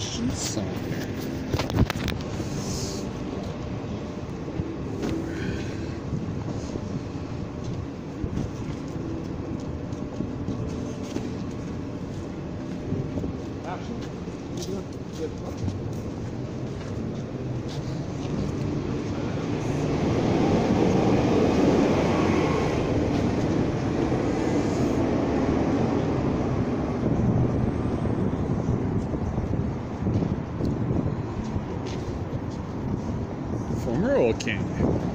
Ashton Sautner. Ashton, you doing good? Former Oil King.